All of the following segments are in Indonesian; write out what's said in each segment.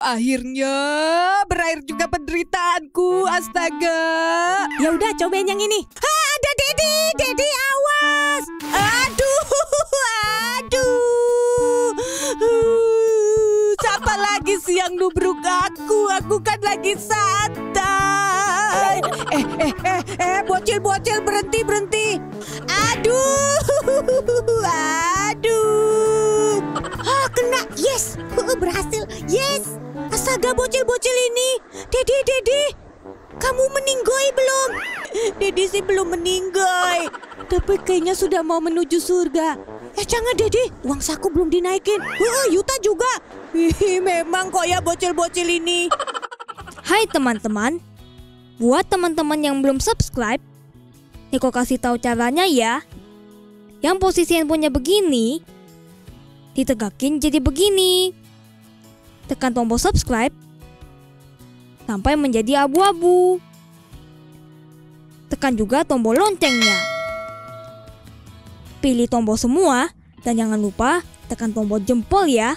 Akhirnya berakhir juga penderitaanku. Astaga. Ya udah, cobain yang ini. Ada Dedi awas. Aduh. Siapa lagi sih yang nubruk aku? Aku kan lagi santai. Bocil berhenti. Aduh. Kena. Yes. Berhasil. Yes. Astaga, bocil ini. Dedi. Kamu meninggoy belum? Dedi sih belum meninggoy, tapi kayaknya sudah mau menuju surga. Jangan Dedi, uang saku belum dinaikin. Yuta juga. Memang kok ya bocil ini. Hai teman-teman, buat teman-teman yang belum subscribe, Niko kasih tahu caranya ya. Yang posisi handphonenya begini, ditegakin jadi begini. Tekan tombol subscribe sampai menjadi abu-abu. Tekan juga tombol loncengnya. Pilih tombol semua dan jangan lupa tekan tombol jempol ya.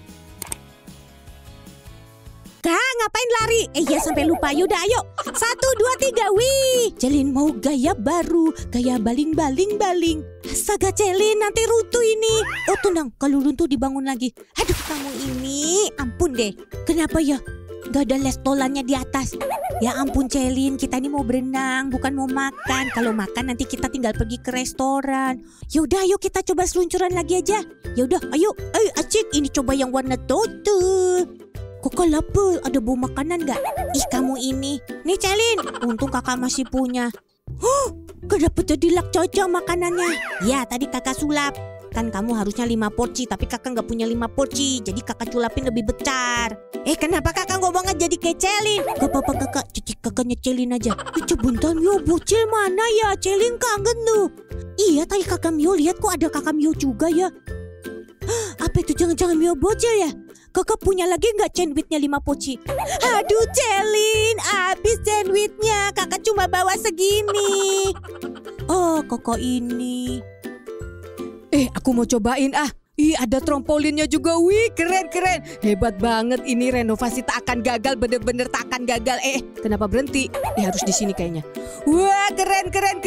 Kak, ngapain lari? Ya sampai lupa. Yaudah ayo. 1, 2, 3. Wih, Celin mau gaya baru. Gaya baling. Astaga Celin, nanti runtuh ini. Oh tenang, kalau runtuh dibangun lagi. Aduh kamu ini, ampun deh. Kenapa ya? Gak ada lestolannya di atas. Ya ampun Celin, kita ini mau berenang, bukan mau makan. Kalau makan nanti kita tinggal pergi ke restoran. Yaudah ayo kita coba seluncuran lagi aja. Yaudah ayo, acik ini coba yang warna totu. Kok lapar, ada bau makanan gak? Ih kamu ini. Nih Celin, untung kakak masih punya. Kenapa jadi lak cocok makanannya? Ya tadi kakak sulap. Kan kamu harusnya 5 porsi, tapi kakak gak punya 5 porsi. Jadi kakak culapin lebih besar. Kenapa kakak ngomongnya jadi kayak Celin? Gak apa-apa kakak, cuci kakaknya Celin aja. Bentar Mio, bocil mana ya? Celin kangen tuh. Iya tadi kakak Mio lihat kok ada kakak Mio juga ya. Apa itu, jangan-jangan Mio bocil ya? Kakak punya lagi gak sandwichnya 5 porsi? Aduh Celin, habis sandwichnya. Kakak cuma bawa segini. Oh kakak ini. Aku mau cobain ah. Ih, ada trampolinnya juga. Wih, keren. Hebat banget ini, renovasi tak akan gagal, bener-bener tak akan gagal. Kenapa berhenti? Harus di sini kayaknya. Wah, keren.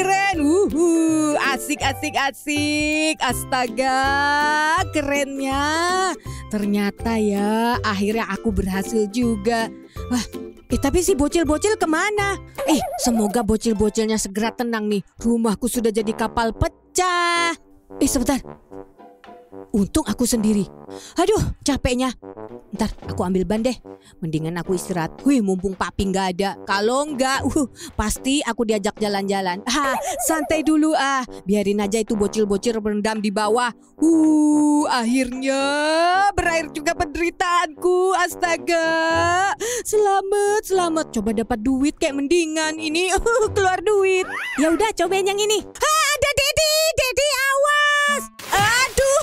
Asik. Astaga, kerennya. Ternyata ya, akhirnya aku berhasil juga. Wah, tapi si bocil-bocil kemana? Semoga bocil-bocilnya segera tenang nih. Rumahku sudah jadi kapal pecah. Sebentar. Untung aku sendiri. Aduh, capeknya. Ntar aku ambil ban deh. Mendingan aku istirahat. Wih, mumpung papi nggak ada. Kalau nggak, pasti aku diajak jalan-jalan. Santai dulu ah. Biarin aja itu bocil-bocil berendam di bawah. Akhirnya berakhir juga penderitaanku. Astaga. Selamat. Coba dapat duit kayak mendingan. Ini keluar duit. Ya udah, cobain yang ini. Ada Dedi awas. Aduh.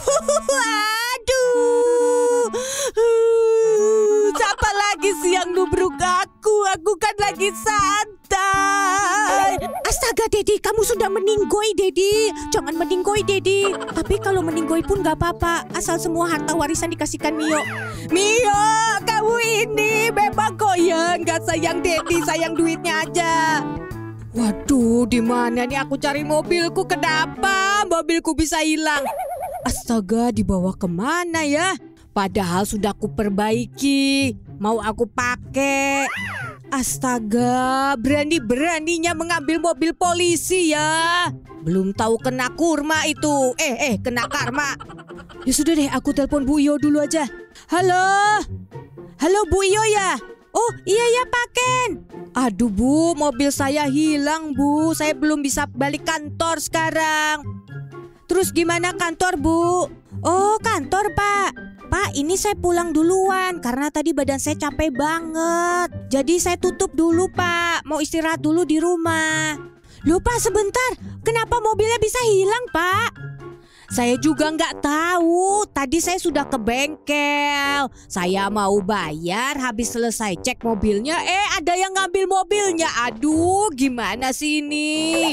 Siapa lagi sih yang nubruk aku? Aku kan lagi santai. Astaga Dedi, kamu sudah meninggoy Dedi. Jangan meninggoy Dedi. Tapi kalau meninggoy pun gak apa-apa, asal semua harta warisan dikasihkan Mio. Mio, kamu ini memang kok ya gak sayang Dedi, sayang duitnya aja. Waduh, di mana nih aku cari mobilku? Kenapa mobilku bisa hilang? Astaga, dibawa kemana ya? Padahal sudah aku perbaiki. Mau aku pakai. Astaga, berani-beraninya mengambil mobil polisi ya. Belum tahu kena kurma itu. Kena karma. Ya sudah deh, aku telepon Bu Iyo dulu aja. Halo Bu Iyo ya? Oh iya ya Pak Ken. Aduh Bu, mobil saya hilang Bu. Saya belum bisa balik kantor sekarang. Terus gimana kantor Bu? Oh kantor Pak. Pak ini saya pulang duluan karena tadi badan saya capek banget. Jadi saya tutup dulu Pak. Mau istirahat dulu di rumah. Loh Pak sebentar. Kenapa mobilnya bisa hilang Pak? Saya juga nggak tahu. Tadi saya sudah ke bengkel. Saya mau bayar, habis selesai cek mobilnya, ada yang ngambil mobilnya. Aduh, gimana sih ini?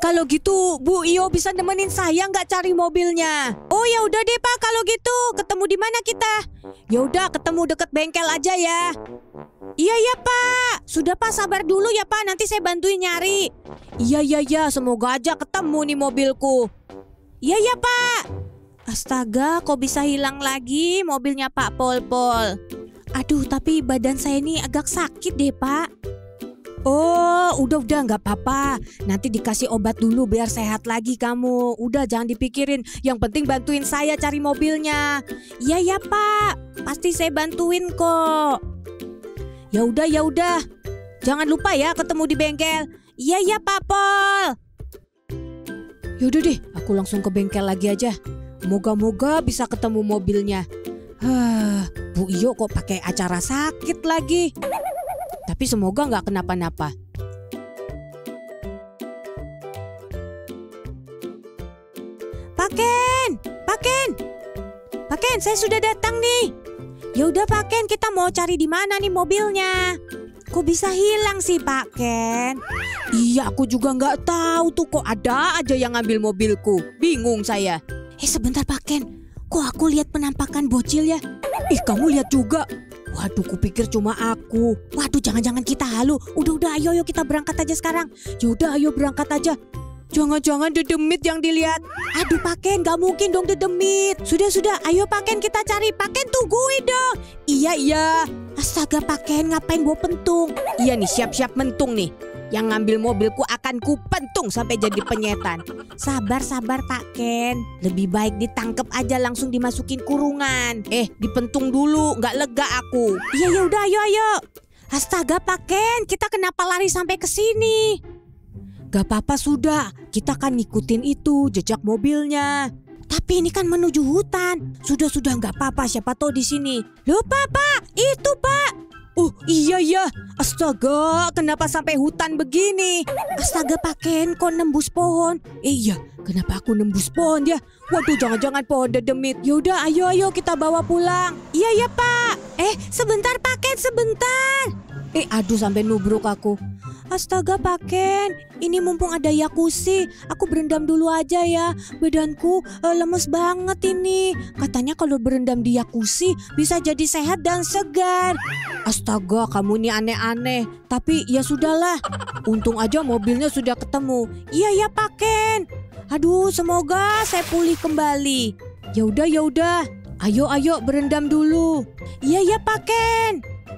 Kalau gitu Bu Iyo bisa nemenin saya nggak cari mobilnya? Oh ya udah deh Pak, kalau gitu ketemu di mana kita? Ya udah, ketemu deket bengkel aja ya. Iya ya Pak. Sudah Pak, sabar dulu ya Pak, nanti saya bantuin nyari. Iya, semoga aja ketemu nih mobilku. Iya ya Pak. Astaga, kok bisa hilang lagi mobilnya Pak Pol-Pol? Aduh, tapi badan saya ini agak sakit deh Pak. Oh, udah nggak apa-apa. Nanti dikasih obat dulu biar sehat lagi kamu. Udah, jangan dipikirin. Yang penting bantuin saya cari mobilnya. Iya ya Pak, pasti saya bantuin kok. Ya udah. Jangan lupa ya ketemu di bengkel. Iya ya Pak Pol. Yaudah deh, aku langsung ke bengkel lagi aja. Moga-moga bisa ketemu mobilnya. Bu Iyo kok pakai acara sakit lagi. Tapi semoga nggak kenapa-napa. Pak Ken, saya sudah datang nih. Ya udah Pak Ken, kita mau cari di mana nih mobilnya? Kok bisa hilang sih Pak Ken? Iya, aku juga nggak tahu tuh, kok ada aja yang ngambil mobilku. Bingung saya. Sebentar Pak Ken, kok aku lihat penampakan bocil ya? Kamu lihat juga? Waduh, kupikir cuma aku. Waduh, jangan-jangan kita halu. Udah, ayo kita berangkat aja sekarang. Yaudah, ayo berangkat aja. Jangan-jangan dedemit yang dilihat. Aduh Pak Ken, gak mungkin dong dedemit. Sudah, ayo Pak Ken kita cari. Pak Ken tungguin dong. Iya. Astaga Pak Ken, ngapain bawa pentung? Iya nih, siap-siap mentung nih. Yang ngambil mobilku akan kupentung sampai jadi penyetan. Sabar Pak Ken. Lebih baik ditangkep aja langsung dimasukin kurungan. Dipentung dulu, nggak lega aku. Iya, ya udah, ayo. Astaga Pak Ken, kita kenapa lari sampai ke sini? Gak apa-apa, sudah. Kita kan ngikutin itu jejak mobilnya. Tapi ini kan menuju hutan. Sudah nggak apa-apa, siapa tahu di sini. Loh Pak, itu Pak. Oh iya ya. Astaga, kenapa sampai hutan begini? Astaga Pak Ken, kok nembus pohon? Iya, kenapa aku nembus pohon ya? Waduh, jangan-jangan pohon dedemit. Yaudah, ayo kita bawa pulang. Iya ya Pak. Sebentar Pak Ken, sebentar. Aduh, sampai nubruk aku. Astaga Pak Ken, ini mumpung ada jacuzzi, aku berendam dulu aja ya. Badanku lemes banget ini. Katanya kalau berendam di jacuzzi bisa jadi sehat dan segar. Astaga, kamu ini aneh-aneh. Tapi ya sudahlah. Untung aja mobilnya sudah ketemu. Iya ya Pak Ken. Aduh, semoga saya pulih kembali. Ya udah. Ayo berendam dulu. Iya ya Pak Ken.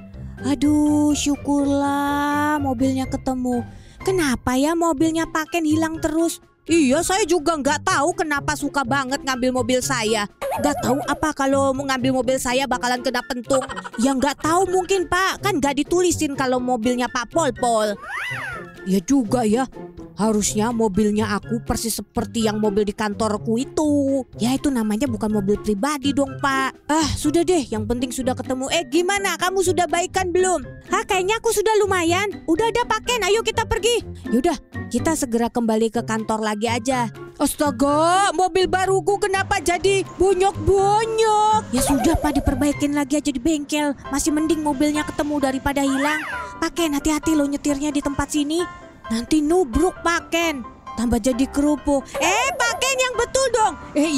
Aduh, syukurlah mobilnya ketemu. Kenapa ya mobilnya Pak Ken hilang terus? Iya, saya juga nggak tahu kenapa suka banget ngambil mobil saya. Nggak tahu apa kalau mau ngambil mobil saya bakalan kena pentung. Ya nggak tahu mungkin Pak, kan nggak ditulisin kalau mobilnya Pak Pol-Pol. Ya juga ya. Harusnya mobilnya aku persis seperti yang mobil di kantorku itu. Ya itu namanya bukan mobil pribadi dong Pak. Sudah deh, yang penting sudah ketemu. Gimana, kamu sudah baikan belum? Kayaknya aku sudah lumayan. Udah ada Pak Ken, ayo kita pergi. Yaudah, kita segera kembali ke kantor lagi aja. Astaga, mobil baruku kenapa jadi bonyok-bonyok? Ya sudah Pak, diperbaikin lagi aja di bengkel. Masih mending mobilnya ketemu daripada hilang. Pak Ken, hati-hati lo nyetirnya di tempat sini. Nanti nubruk Pak Ken, tambah jadi kerupuk. Pak Ken, yang betul dong.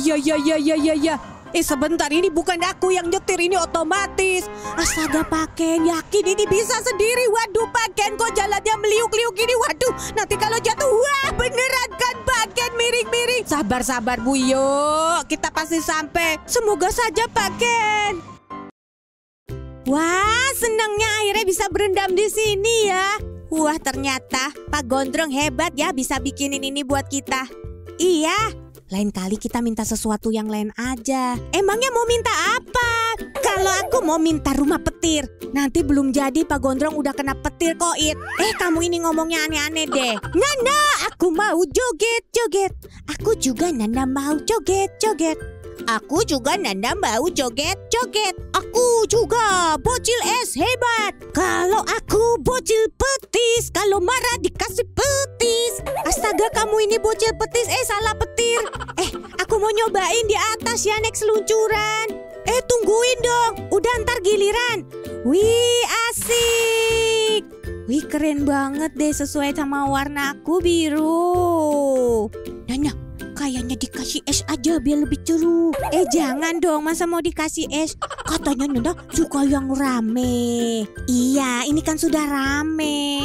Iya. Sebentar, ini bukan aku yang nyetir, ini otomatis. Astaga Pak Ken, yakin ini bisa sendiri. Waduh Pak Ken, kok jalannya meliuk-liuk gini. Waduh, nanti kalau jatuh, wah beneran kan Pak Ken, miring-miring. Sabar Bu Iyo, kita pasti sampai. Semoga saja Pak Ken. Wah, senangnya akhirnya bisa berendam di sini ya. Wah, ternyata Pak Gondrong hebat ya bisa bikinin ini buat kita. Iya, lain kali kita minta sesuatu yang lain aja. Emangnya mau minta apa? Kalau aku mau minta rumah petir. Nanti belum jadi Pak Gondrong udah kena petir koit. Kamu ini ngomongnya aneh-aneh deh. Nana, aku mau joget-joget. Aku juga Nana mau joget-joget. Aku juga Nanda mau joget-joget. Aku juga bocil es hebat. Kalau aku bocil petis, kalau marah dikasih petis. Astaga, kamu ini bocil petis, salah petir. Aku mau nyobain di atas ya, naik seluncuran. Tungguin dong, udah ntar giliran. Wih, asik. Wih, keren banget deh, sesuai sama warna aku, biru. Nana, kayaknya dikasih es aja biar lebih seru. Jangan dong, masa mau dikasih es? Katanya Nana suka yang rame. Iya, ini kan sudah rame.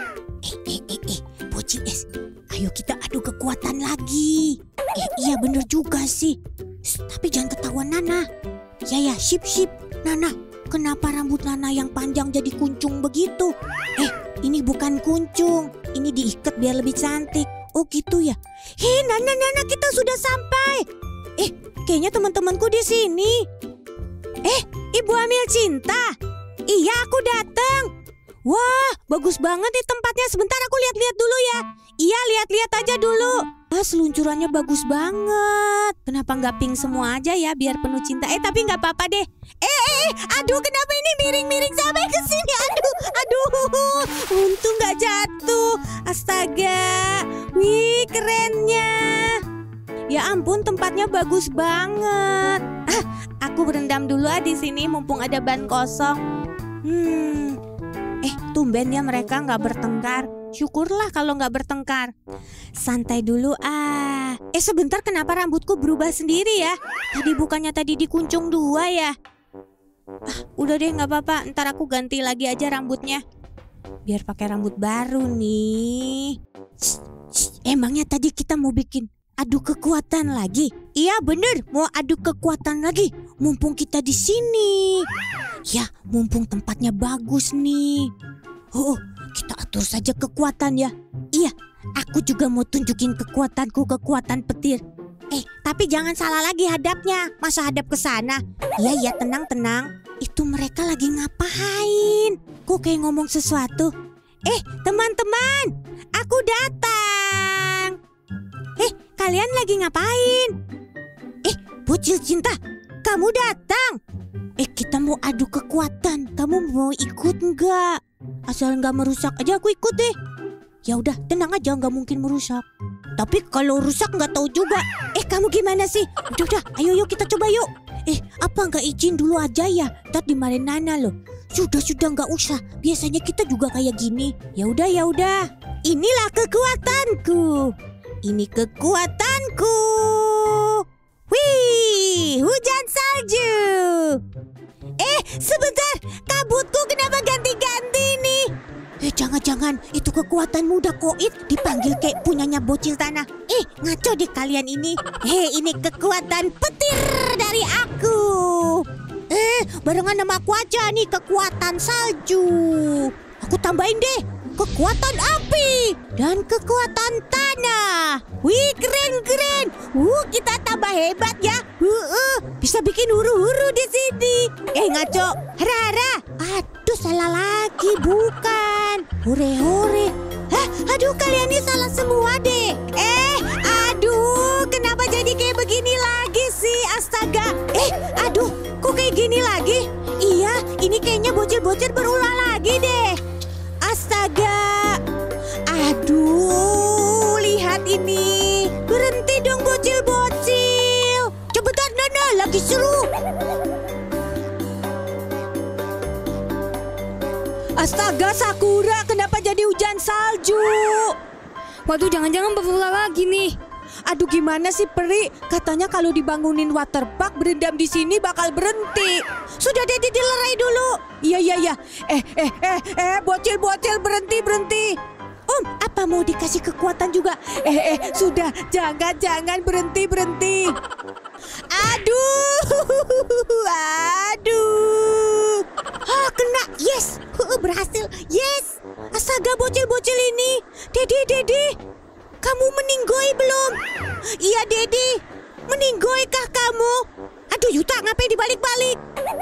Bocil es, ayo kita adu kekuatan lagi. Iya bener juga sih. Tapi jangan ketahuan Nana. Ya, sip. Nana, kenapa rambut Nana yang panjang jadi kuncung begitu? Ini bukan kuncung. Ini diikat biar lebih cantik. Oh gitu ya. Hei Nana, kita sudah sampai. Kayaknya teman-temanku di sini. Ibu Amil Cinta. Iya, aku datang. Wah, bagus banget nih tempatnya. Sebentar aku lihat-lihat dulu ya. Iya, lihat-lihat aja dulu. Seluncurannya bagus banget. Kenapa nggak pink semua aja ya biar penuh cinta? Tapi nggak apa-apa deh. Aduh, kenapa ini miring-miring sampai ke sini? Aduh. Untung nggak jatuh. Astaga. Wih, kerennya. Ya ampun, tempatnya bagus banget. Aku berendam dulu di sini mumpung ada ban kosong. Tumben ya mereka nggak bertengkar. Syukurlah kalau nggak bertengkar. Santai dulu sebentar, kenapa rambutku berubah sendiri ya? Bukannya tadi dikuncung 2 ya? Udah deh, nggak apa-apa. Ntar aku ganti lagi aja rambutnya. Biar pakai rambut baru nih. Emangnya tadi kita mau bikin adu kekuatan lagi? Iya bener, mau adu kekuatan lagi. Mumpung kita di sini. Ya, mumpung tempatnya bagus nih. Kita atur saja kekuatan ya. Iya, aku juga mau tunjukin kekuatanku, kekuatan petir. Tapi jangan salah lagi hadapnya. Masa hadap ke sana? Iya, tenang. Itu mereka lagi ngapain? Kok kayak ngomong sesuatu? Teman-teman, aku datang. Kalian lagi ngapain? Bocil Cinta, kamu datang. Kita mau adu kekuatan. Kamu mau ikut nggak? Asal nggak merusak aja aku ikut deh. Ya udah, tenang aja, nggak mungkin merusak. Tapi kalau rusak nggak tahu juga. Kamu gimana sih? Udah, ayo yuk kita coba yuk. Apa nggak izin dulu aja ya? Ntar dimarahin Nana loh. Sudah nggak usah. Biasanya kita juga kayak gini. Ya udah. Inilah kekuatanku. Ini kekuatanku. Wih, hujan salju. Sebentar, kabutku kenapa ganti-ganti nih? Jangan-jangan itu kekuatanmu udah koit dipanggil kayak punyanya bocil tanah. Ngaco deh kalian ini. Ini kekuatan petir dari aku. Barengan nama aku aja nih, kekuatan salju. Aku tambahin deh kekuatan api dan kekuatan tanah. Wih, keren. Kita tambah hebat ya. Bisa bikin huru-huru di sini. Ngaco. Hara. Aduh, salah lagi, bukan. Hore. Aduh, kalian ini salah semua deh. Aduh, kenapa jadi kayak begini lagi sih? Astaga. Aduh, kok kayak gini lagi? Iya, ini kayaknya bocil-bocil berulah lagi deh. Astaga. Aduh, lihat ini. Berhenti dong bocil-bocil. Cepetan Nana, lagi seru. Astaga Sakura, kenapa jadi hujan salju? Waduh, jangan-jangan berulang lagi nih. Aduh, gimana sih Peri? Katanya kalau dibangunin waterpark berendam di sini bakal berhenti. Sudah deh, dilerai dulu. Iya. Bocil-bocil berhenti. Apa mau dikasih kekuatan juga? Sudah, jangan berhenti. Aduh. Kena. Yes. Berhasil. Yes. Astaga, bocil-bocil ini. Dedi, kamu meninggoy belum? Iya, Dedi. Meninggoykah kamu? Aduh, Yuta, ngapain dibalik-balik?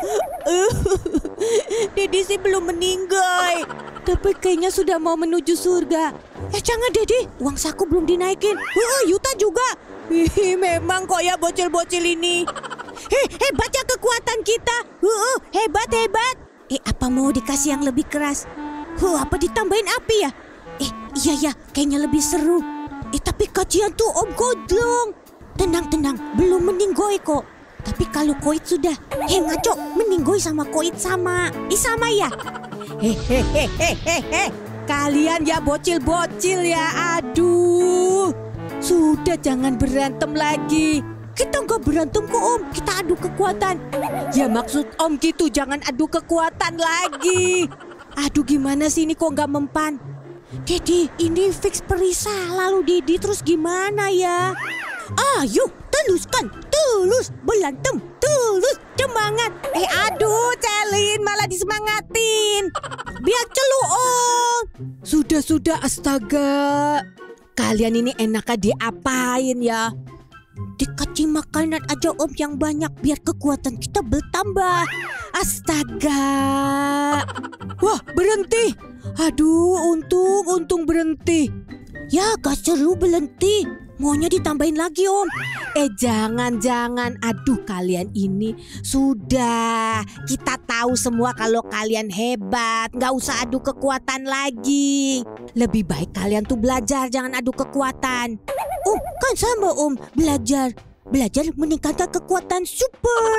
Dedi sih belum meninggoy, tapi kayaknya sudah mau menuju surga. Jangan, Dedi. Uang saku belum dinaikin. Yuta juga. Memang kok ya bocil-bocil ini. Hebat ya kekuatan kita. Hebat. Apa mau dikasih yang lebih keras? Apa ditambahin api ya? Iya, kayaknya lebih seru. Tapi kajian tuh Om Godlong. Tenang, belum meninggoy kok. Tapi kalau koit sudah. Ngaco, meninggoy sama koit sama. Sama ya? Kalian ya bocil-bocil ya, aduh. Sudah jangan berantem lagi. Kita nggak berantem kok Om, kita adu kekuatan. Ya maksud Om gitu, jangan adu kekuatan lagi. Aduh gimana sih ini kok nggak mempan? Dedi, ini fix Perisa lalu Dedi terus gimana ya? Ayo, teluskan, tulus, berantem, tulus, semangat. Aduh, Celin malah disemangatin. Biar celu Om. Sudah, astaga. Kalian ini enaknya diapain ya? Dikasih makanan aja Om yang banyak biar kekuatan kita bertambah. Astaga. Wah, berhenti. Aduh, untung berhenti. Ya gak seru berhenti. Maunya ditambahin lagi Om. Jangan. Aduh kalian ini. Sudah. Kita tahu semua kalau kalian hebat. Gak usah adu kekuatan lagi. Lebih baik kalian tuh belajar, jangan adu kekuatan. Om, kan sama Om. Belajar meningkatkan kekuatan super.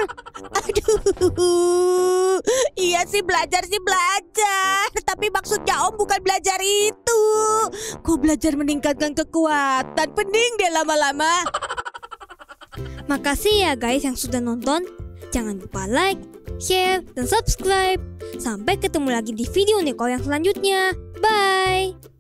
Aduh. Iya sih belajar. Tapi maksudnya Om bukan belajar itu. Kok belajar meningkatkan kekuatan? Pening deh lama-lama. Makasih ya guys yang sudah nonton. Jangan lupa like, share, dan subscribe. Sampai ketemu lagi di video Neko yang selanjutnya. Bye!